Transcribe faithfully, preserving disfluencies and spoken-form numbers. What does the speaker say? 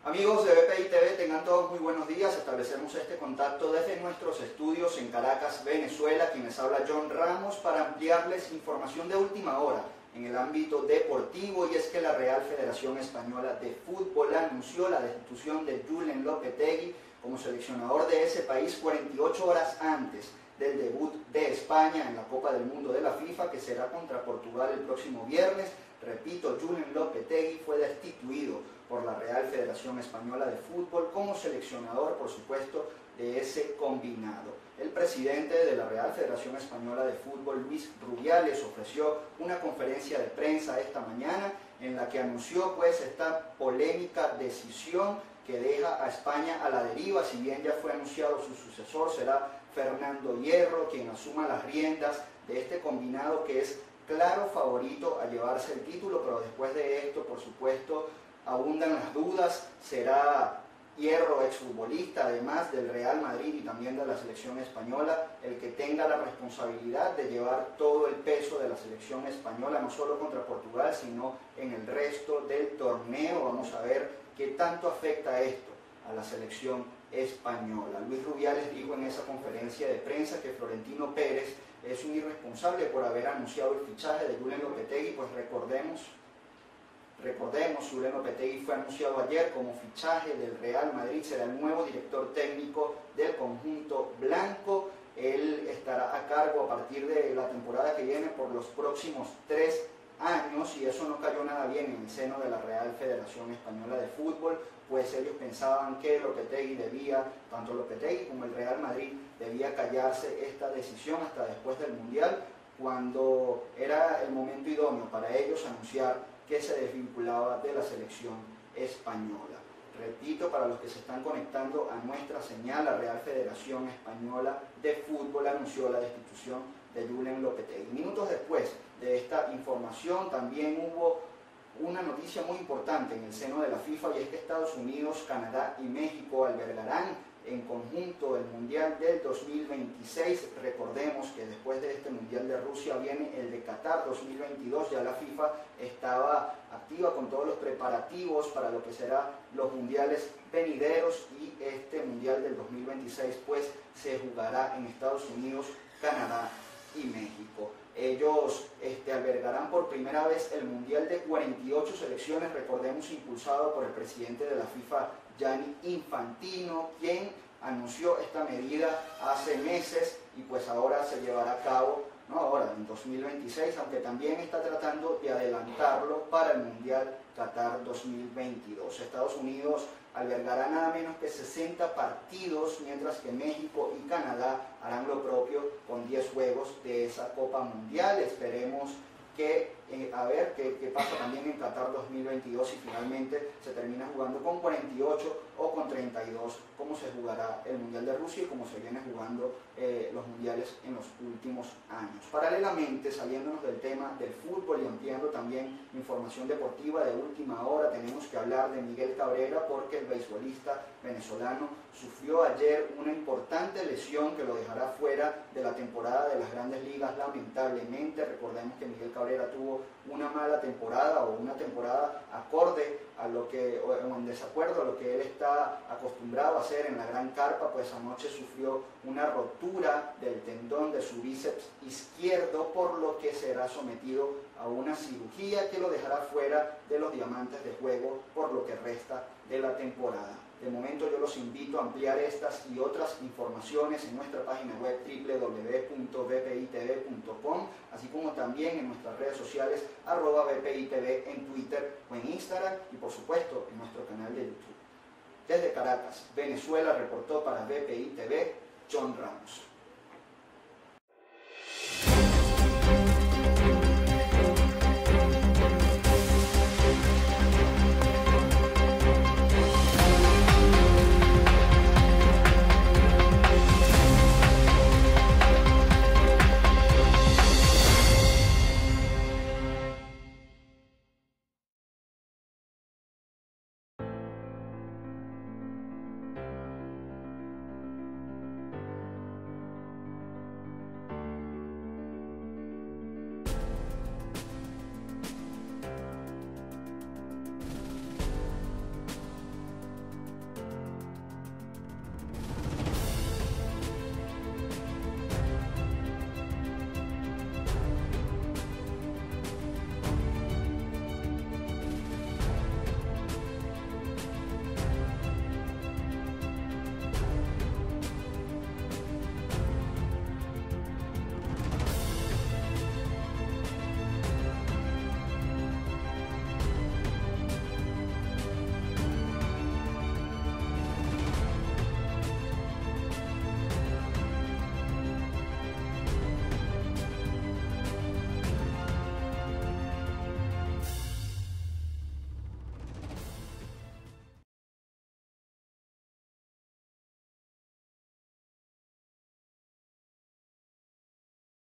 Amigos de B P I T V, tengan todos muy buenos días. Establecemos este contacto desde nuestros estudios en Caracas, Venezuela. Quienes habla John Ramos para ampliarles información de última hora en el ámbito deportivo, y es que la Real Federación Española de Fútbol anunció la destitución de Julen Lopetegui como seleccionador de ese país cuarenta y ocho horas antes del debut de España en la Copa del Mundo de la FIFA, que será contra Portugal el próximo viernes. Repito, Julen Lopetegui fue destituido por la Real Federación Española de Fútbol como seleccionador, por supuesto, de ese combinado. El presidente de la Real Federación Española de Fútbol, Luis Rubiales, ofreció una conferencia de prensa esta mañana en la que anunció pues esta polémica decisión que deja a España a la deriva. Si bien ya fue anunciado su sucesor, será Fernando Hierro quien asuma las riendas de este combinado, que es claro favorito a llevarse el título, pero después de esto, por supuesto, abundan las dudas. Será Hierro, exfutbolista, además del Real Madrid y también de la selección española, el que tenga la responsabilidad de llevar todo el peso de la selección española, no solo contra Portugal, sino en el resto del torneo. Vamos a ver qué tanto afecta esto a la selección española. Luis Rubiales dijo en esa conferencia de prensa que Florentino Pérez es un irresponsable por haber anunciado el fichaje de Julen Lopetegui. Pues recordemos, recordemos, Julen Lopetegui fue anunciado ayer como fichaje del Real Madrid, será el nuevo director técnico del conjunto blanco. Él estará a cargo a partir de la temporada que viene por los próximos tres años, y eso no cayó nada bien en el seno de la Real Federación Española de Fútbol, pues ellos pensaban que Lopetegui debía, tanto Lopetegui como el Real Madrid, debía callarse esta decisión hasta después del Mundial, cuando era el momento idóneo para ellos anunciar que se desvinculaba de la selección española. Repito, para los que se están conectando a nuestra señal, la Real Federación Española de Fútbol anunció la destitución de Julen Lopetegui. Minutos después de esta información también hubo una noticia muy importante en el seno de la FIFA, y es que Estados Unidos, Canadá y México albergarán en conjunto el Mundial del dos mil veintiséis. Recordemos que después de este Mundial de Rusia viene el de Qatar dos mil veintidós. Ya la FIFA estaba activa con todos los preparativos para lo que serán los mundiales venideros, y este Mundial del dos mil veintiséis pues se jugará en Estados Unidos, Canadá y México. Ellos este, albergarán por primera vez el Mundial de cuarenta y ocho selecciones, recordemos, impulsado por el presidente de la FIFA, Gianni Infantino, quien anunció esta medida hace meses, y pues ahora se llevará a cabo, no ahora, en dos mil veintiséis, aunque también está tratando de adelantarlo para el Mundial Qatar dos mil veintidós. Estados Unidos albergará nada menos que sesenta partidos, mientras que México y Canadá harán lo propio con diez juegos de esa Copa Mundial. Esperemos que, eh, a ver qué, qué pasa también en Qatar dos mil veintidós, si finalmente se termina jugando con cuarenta y ocho o con treinta y dos, como se jugará el Mundial de Rusia y como se viene jugando eh, los mundiales en los últimos años. Paralelamente, saliéndonos del tema del fútbol y ampliando también información deportiva de última hora, tenemos que hablar de Miguel Cabrera, porque el beisbolista venezolano sufrió ayer una importante lesión que lo dejará fuera de la temporada de las Grandes Ligas, lamentablemente. Recordemos que Miguel Cabrera tuvo una mala temporada, o una temporada acorde a lo que, o en desacuerdo a lo que él está acostumbrado a hacer en la gran carpa. Pues anoche sufrió una rotura del tendón de su bíceps izquierdo, por lo que será sometido a una cirugía que lo dejará fuera de los diamantes de juego por lo que resta de la temporada. De momento yo los invito a ampliar estas y otras informaciones en nuestra página web doble u doble u doble u punto b p i t v punto com, así como también en nuestras redes sociales arroba B P I T V en Twitter o en Instagram, y por supuesto en nuestro canal de YouTube. Desde Caracas, Venezuela, reportó para B P I T V John Ramos.